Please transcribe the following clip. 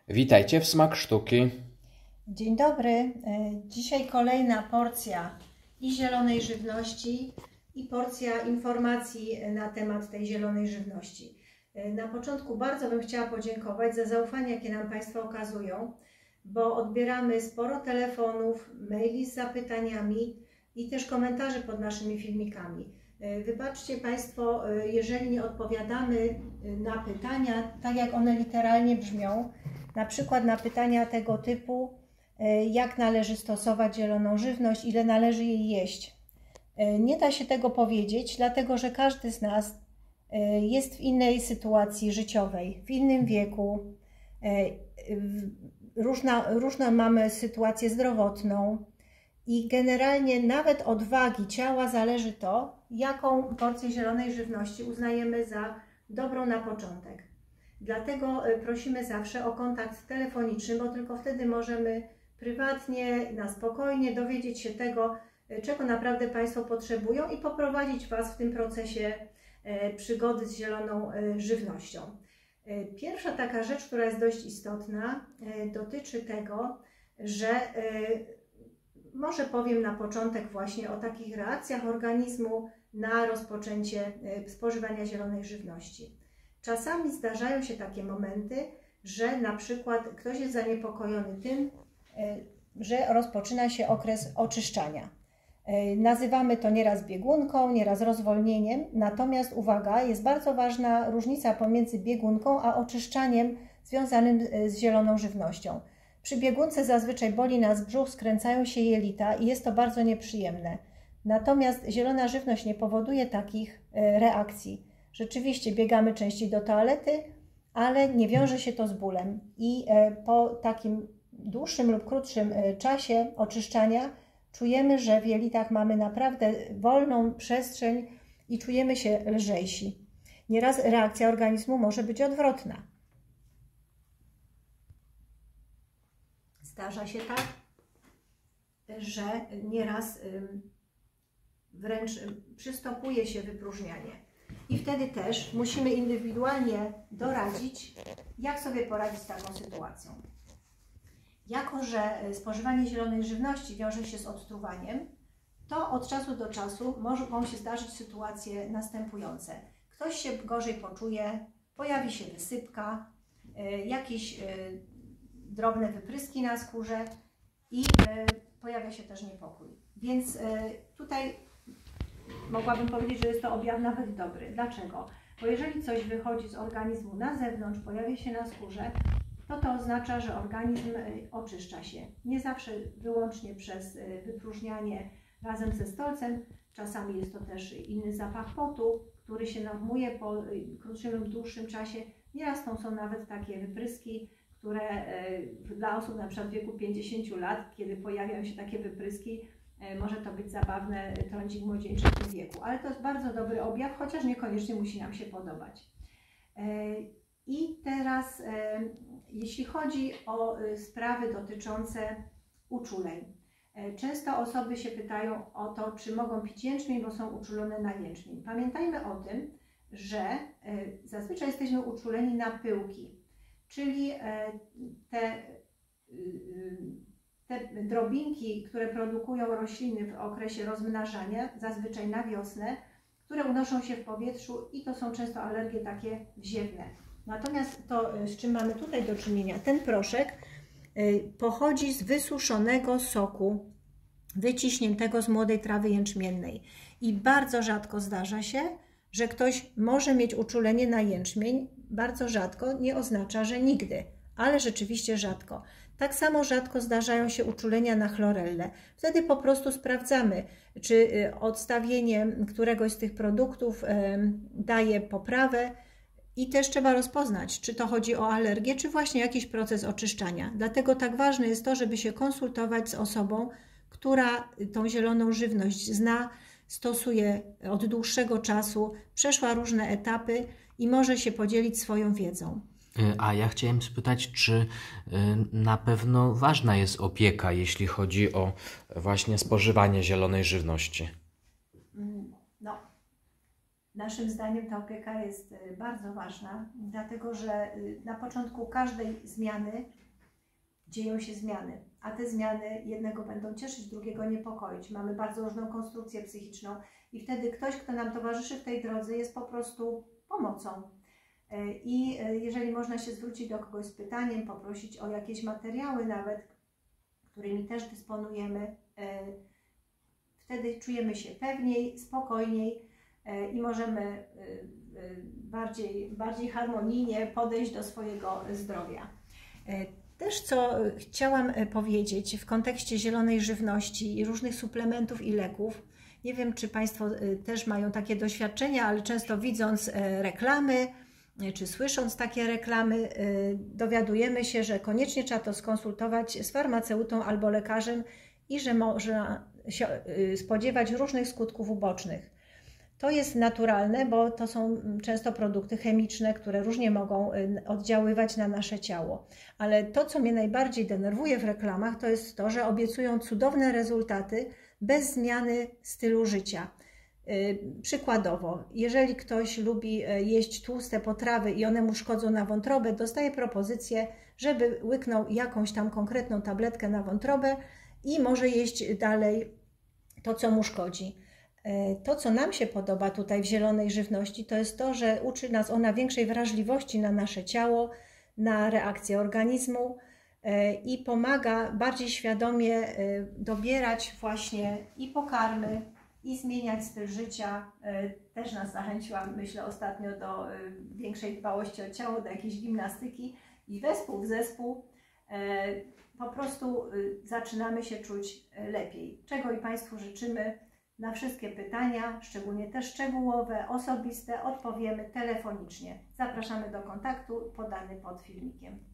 Witajcie w Smak Sztuki. Dzień dobry. Dzisiaj kolejna porcja i zielonej żywności, i porcja informacji na temat tej zielonej żywności. Na początku bardzo bym chciała podziękować za zaufanie, jakie nam Państwo okazują, bo odbieramy sporo telefonów, maili z zapytaniami i też komentarzy pod naszymi filmikami. Wybaczcie Państwo, jeżeli nie odpowiadamy na pytania tak, jak one literalnie brzmią, na przykład na pytania tego typu, jak należy stosować zieloną żywność, ile należy jej jeść. Nie da się tego powiedzieć, dlatego że każdy z nas jest w innej sytuacji życiowej, w innym wieku, różną mamy sytuację zdrowotną i generalnie nawet od wagi ciała zależy to, jaką porcję zielonej żywności uznajemy za dobrą na początek. Dlatego prosimy zawsze o kontakt telefoniczny, bo tylko wtedy możemy prywatnie, na spokojnie dowiedzieć się tego, czego naprawdę Państwo potrzebują i poprowadzić Was w tym procesie przygody z zieloną żywnością. Pierwsza taka rzecz, która jest dość istotna, dotyczy tego, że może powiem na początek właśnie o takich reakcjach organizmu na rozpoczęcie spożywania zielonej żywności. Czasami zdarzają się takie momenty, że na przykład ktoś jest zaniepokojony tym, że rozpoczyna się okres oczyszczania. Nazywamy to nieraz biegunką, nieraz rozwolnieniem, natomiast uwaga, jest bardzo ważna różnica pomiędzy biegunką a oczyszczaniem związanym z zieloną żywnością. Przy biegunce zazwyczaj boli nas brzuch, skręcają się jelita i jest to bardzo nieprzyjemne. Natomiast zielona żywność nie powoduje takich reakcji. Rzeczywiście biegamy częściej do toalety, ale nie wiąże się to z bólem i po takim dłuższym lub krótszym czasie oczyszczania czujemy, że w jelitach mamy naprawdę wolną przestrzeń i czujemy się lżejsi. Nieraz reakcja organizmu może być odwrotna. Zdarza się tak, że nieraz wręcz przystopuje się wypróżnianie. I wtedy też musimy indywidualnie doradzić, jak sobie poradzić z taką sytuacją. Jako że spożywanie zielonej żywności wiąże się z odtruwaniem, to od czasu do czasu mogą się zdarzyć sytuacje następujące. Ktoś się gorzej poczuje, pojawi się wysypka, jakieś drobne wypryski na skórze i pojawia się też niepokój. Więc tutaj mogłabym powiedzieć, że jest to objaw nawet dobry. Dlaczego? Bo jeżeli coś wychodzi z organizmu na zewnątrz, pojawia się na skórze, to oznacza, że organizm oczyszcza się. Nie zawsze wyłącznie przez wypróżnianie razem ze stolcem. Czasami jest to też inny zapach potu, który się normuje po krótszym lub dłuższym czasie. Nieraz to są nawet takie wypryski, które dla osób na przykład w wieku 50 lat, kiedy pojawiają się takie wypryski, może to być zabawne, trądzik młodzieńczy w tym wieku, ale to jest bardzo dobry objaw, chociaż niekoniecznie musi nam się podobać. I teraz, jeśli chodzi o sprawy dotyczące uczuleń. Często osoby się pytają o to, czy mogą pić jęczmień, bo są uczulone na jęczmień. Pamiętajmy o tym, że zazwyczaj jesteśmy uczuleni na pyłki, czyli te drobinki, które produkują rośliny w okresie rozmnażania, zazwyczaj na wiosnę, które unoszą się w powietrzu i to są często alergie takie wziewne. Natomiast to, z czym mamy tutaj do czynienia, ten proszek pochodzi z wysuszonego soku wyciśniętego z młodej trawy jęczmiennej i bardzo rzadko zdarza się, że ktoś może mieć uczulenie na jęczmień. Bardzo rzadko nie oznacza, że nigdy, ale rzeczywiście rzadko. Tak samo rzadko zdarzają się uczulenia na chlorellę. Wtedy po prostu sprawdzamy, czy odstawienie któregoś z tych produktów daje poprawę i też trzeba rozpoznać, czy to chodzi o alergię, czy właśnie jakiś proces oczyszczania. Dlatego tak ważne jest to, żeby się konsultować z osobą, która tą zieloną żywność zna, stosuje od dłuższego czasu, przeszła różne etapy i może się podzielić swoją wiedzą. A ja chciałem spytać, czy na pewno ważna jest opieka, jeśli chodzi o właśnie spożywanie zielonej żywności? No, Naszym zdaniem ta opieka jest bardzo ważna, dlatego że na początku każdej zmiany dzieją się zmiany, a te zmiany jednego będą cieszyć, drugiego niepokoić. Mamy bardzo różną konstrukcję psychiczną i wtedy ktoś, kto nam towarzyszy w tej drodze, jest po prostu pomocą. I jeżeli można się zwrócić do kogoś z pytaniem, poprosić o jakieś materiały nawet, którymi też dysponujemy, wtedy czujemy się pewniej, spokojniej i możemy bardziej harmonijnie podejść do swojego zdrowia. Też co chciałam powiedzieć w kontekście zielonej żywności i różnych suplementów i leków. Nie wiem, czy Państwo też mają takie doświadczenia, ale często widząc reklamy, czy słysząc takie reklamy, dowiadujemy się, że koniecznie trzeba to skonsultować z farmaceutą albo lekarzem i że można się spodziewać różnych skutków ubocznych. To jest naturalne, bo to są często produkty chemiczne, które różnie mogą oddziaływać na nasze ciało. Ale to, co mnie najbardziej denerwuje w reklamach, to jest to, że obiecują cudowne rezultaty bez zmiany stylu życia. Przykładowo, jeżeli ktoś lubi jeść tłuste potrawy i one mu szkodzą na wątrobę, dostaje propozycję, żeby łyknął jakąś tam konkretną tabletkę na wątrobę i może jeść dalej to, co mu szkodzi. To, co nam się podoba tutaj w zielonej żywności, to jest to, że uczy nas ona większej wrażliwości na nasze ciało, na reakcję organizmu i pomaga bardziej świadomie dobierać właśnie i pokarmy, i zmieniać styl życia. Też nas zachęciła, myślę, ostatnio do większej dbałości o ciało, do jakiejś gimnastyki i wespół w zespół po prostu zaczynamy się czuć lepiej. Czego i Państwu życzymy. Na wszystkie pytania, szczególnie te szczegółowe, osobiste, odpowiemy telefonicznie. Zapraszamy do kontaktu podany pod filmikiem.